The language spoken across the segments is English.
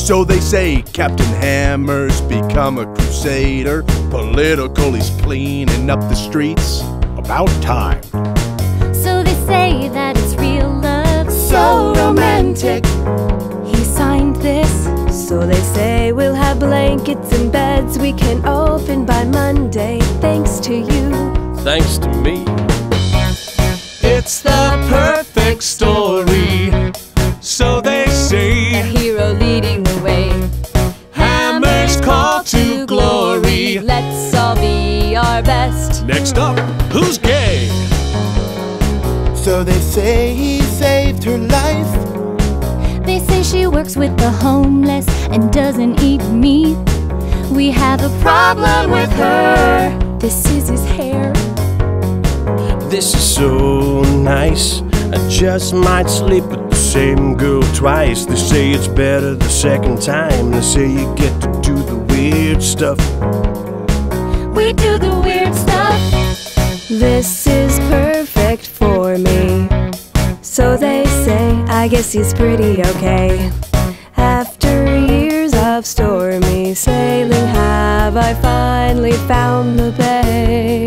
So they say Captain Hammer's become a crusader. Political, he's cleaning up the streets. About time. So they say that it's real love, so romantic. He signed this. So they say we'll have blankets and beds we can open by Monday. Thanks to you. Thanks to me. It's the perfect story. So they say. A hero leading the way. Hammer's call to glory. Let's all be our best. Next up, who's gay? So they say he saved her life. They say she works with the homeless and doesn't eat meat. We have a problem with her. This is his hair. This is so nice. I just might sleep with the same girl twice. They say it's better the second time. They say you get to do the weird stuff. We do the weird stuff. This is perfect for me. So they say, I guess he's pretty okay. After years of stormy sailing, have I finally found the bay?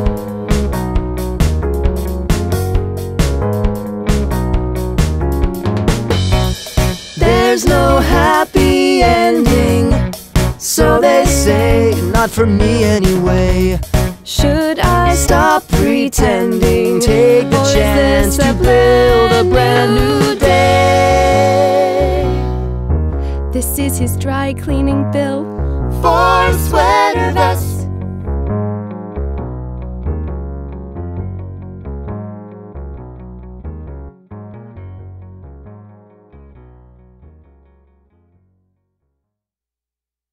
There's no happy ending. So they say, Not for me anyway. should I stop pretending? Take the Or is chance this to a build a brand new day? This is his dry cleaning bill. For a sweater